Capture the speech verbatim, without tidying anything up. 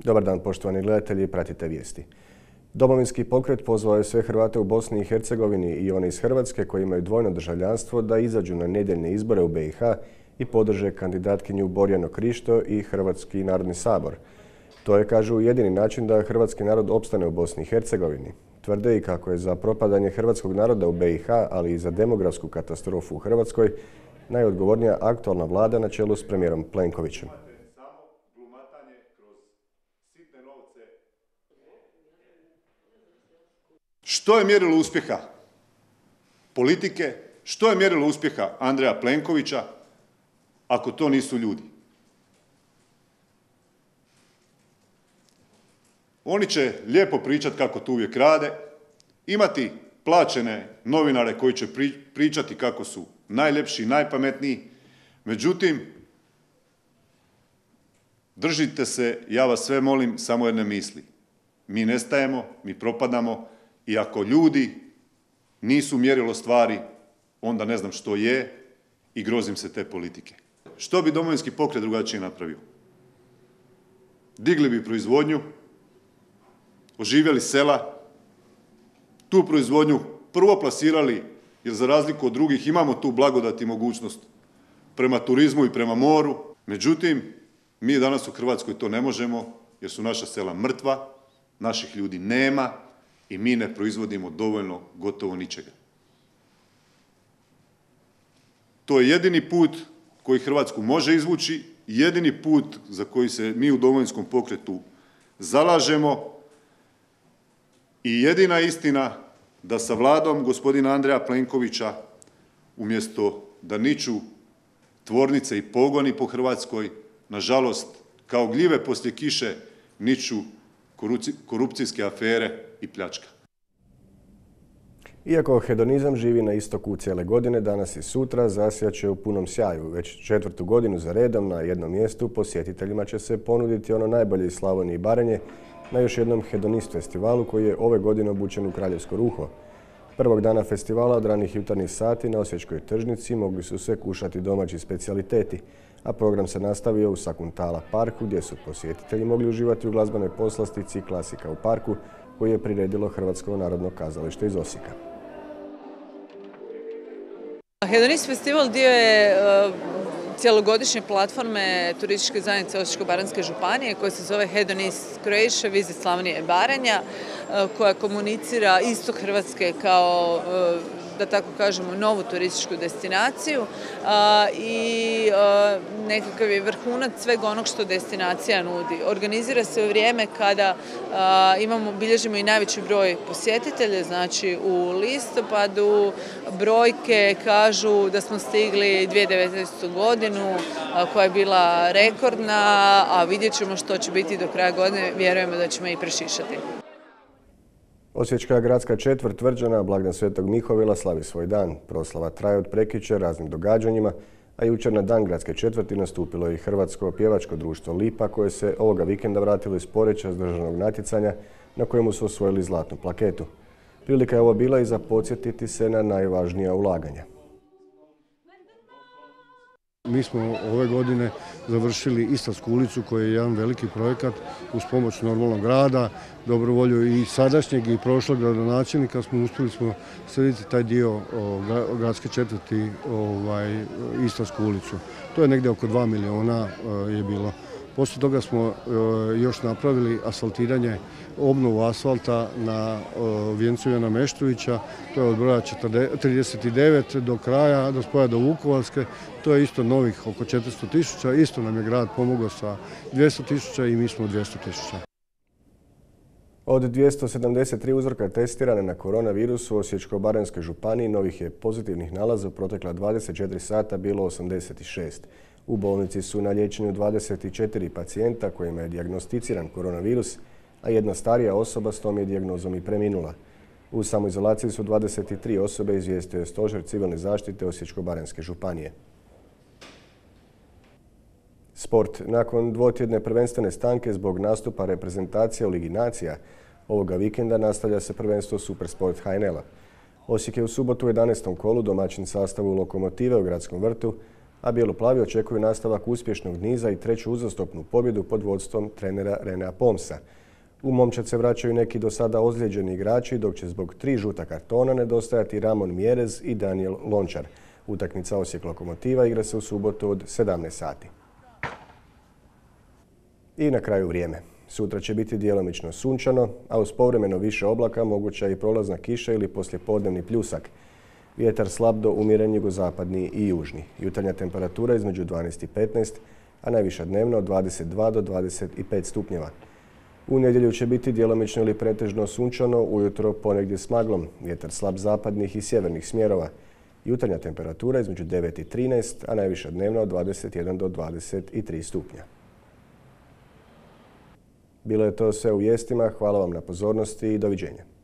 Dobar dan, poštovani gledatelji, pratite vijesti. Domovinski pokret pozvao je sve Hrvate u Bosni i Hercegovini i one iz Hrvatske koji imaju dvojno državljanstvo da izađu na nedjeljne izbore u B i H i podrže kandidatkinju Borjanu Krišto i Hrvatski narodni sabor. To je, kažu, jedini način da hrvatski narod opstane u Bosni i Hercegovini. Tvrde i kako je za propadanje hrvatskog naroda u B i H, ali i za demografsku katastrofu u Hrvatskoj, najodgovornija aktualna vlada na čelu s premijerom Plenkovićem. Što je mjerilo uspjeha politike, što je mjerilo uspjeha Andreja Plenkovića, ako to nisu ljudi? Oni će lijepo pričati kako to uvijek rade, imati plaćene novinare koji će pričati kako su najljepši, najpametniji, međutim, držite se, ja vas sve molim, samo jedne misli. Mi nestajemo, mi propadamo i ako ljudi nisu mjerilo stvari, onda ne znam što je i grozim se te politike. Što bi Domovinski pokret drugačije napravio? Digli bi proizvodnju, oživjeli sela, tu proizvodnju prvo plasirali, jer za razliku od drugih imamo tu blagodat i mogućnost prema turizmu i prema moru. Međutim, mi danas u Hrvatskoj to ne možemo jer su naša sela mrtva, naših ljudi nema i mi ne proizvodimo dovoljno gotovo ničega. To je jedini put koji Hrvatsku može izvući, jedini put za koji se mi u Domovinskom pokretu zalažemo i jedina istina da sa vladom gospodina Andreja Plenkovića umjesto da niču tvornice i pogoni po Hrvatskoj, nažalost, kao gljive poslije kiše niču korupcijske afere i pljačka. Iako hedonizam živi na istoku cijele godine, danas i sutra zasjaće u punom sjaju. Već četvrtu godinu za redom na jednom mjestu posjetiteljima će se ponuditi ono najbolje iz Slavonije i Baranje na još jednom hedonist festivalu koji je ove godine obučen u kraljevsko ruho. Prvog dana festivala od ranih jutarnjih sati na Osječkoj tržnici mogli su se kušati domaći specijaliteti, a program se nastavio u Sakuntala parku gdje su posjetitelji mogli uživati u glazbenoj poslastici Klasika u parku koji je priredilo Hrvatsko narodno kazalište iz Osijeka. Hedonist festival dio je cijelogodišnje platforme turističke zajednice Osječko-baranjske županije koja se zove Hedonist Croatia Visit Slavonije i Baranja, koja komunicira istok Hrvatske kao, da tako kažemo, novu turističku destinaciju i nekakav je vrhunac svega onog što destinacija nudi. Organizira se u vrijeme kada imamo, bilježimo i najveći broj posjetitelja, znači u listopadu brojke kažu da smo stigli dvije tisuće devetnaestu. godinu koja je bila rekordna, a vidjet ćemo što će biti do kraja godine, vjerujemo da ćemo i prešišati. Osječka gradska četvrt Tvrđana, blagdan Svetog Mihovila, slavi svoj dan. Proslava traje od prekjučer raznim događanjima, a jučer na dan gradske četvrti nastupilo je i Hrvatsko pjevačko društvo Lipa koje se ovoga vikenda vratilo iz Poreča s državnog natjecanja na kojemu su osvojili zlatnu plaketu. Prilika je ovo bila i za podsjetiti se na najvažnija ulaganja. Mi smo ove godine završili Istarsku ulicu koji je jedan veliki projekat uz pomoć normalnog rada, dobrovolju i sadašnjeg i prošlog gradonačelnika smo uspjeli smo srediti taj dio gradske četvrti ovaj, Istarsku ulicu. To je negdje oko dva milijuna je bilo. Poslije toga smo još napravili asfaltiranje, obnovu asfalta na vijencu Ivana Meštrovića, to je od broja trideset devet do kraja, do spoja do Vukovarske, to je isto novih oko četiristo tisuća, isto nam je grad pomogao sa dvjesto tisuća i mi smo dvjesto tisuća. Od dvjesto sedamdeset tri uzorka testirane na koronavirus u Osječko-baranjskoj županiji novih je pozitivnih nalaza u protekla dvadeset četiri sata bilo osamdeset šest. U bolnici su na liječenju dvadeset četiri pacijenta kojima je dijagnosticiran koronavirus, a jedna starija osoba s tom je dijagnozom i preminula. U samoizolaciji su dvadeset tri osobe, izvijestio je Stožer civilne zaštite Osječko-baranjske županije. Sport. Nakon dvotjedne prvenstvene stanke zbog nastupa reprezentacija u Ligi nacija, ovoga vikenda nastavlja se prvenstvo Supersport H N L-a. Osijek je u subotu u jedanaestom kolu domaćin sastavu Lokomotive u Gradskom vrtu a bijelo-plavi očekuju nastavak uspješnog niza i treću uzastopnu pobjedu pod vodstvom trenera Renea Pomsa. U momčad se vraćaju neki do sada ozlijeđeni igrači, dok će zbog tri žuta kartona nedostajati Ramon Mjerez i Daniel Lončar. Utakmica Osijek Lokomotiva igra se u subotu od sedamnaest sati. I na kraju vrijeme. Sutra će biti djelomično sunčano, a uz povremeno više oblaka moguća je i prolazna kiša ili poslijepodnevni pljusak. Vjetar slab do umjeren jugozapadni i južni. Jutarnja temperatura između dvanaest i petnaest, a najviša dnevna od dvadeset dva do dvadeset pet stupnjeva. U nedjelju će biti djelomično ili pretežno sunčano, ujutro ponegdje s maglom, vjetar slab zapadnih i sjevernih smjerova. Jutarnja temperatura između devet i trinaest, a najviša dnevna od dvadeset jedan do dvadeset tri stupnja. Bilo je to sve u vijestima, hvala vam na pozornosti i doviđenja.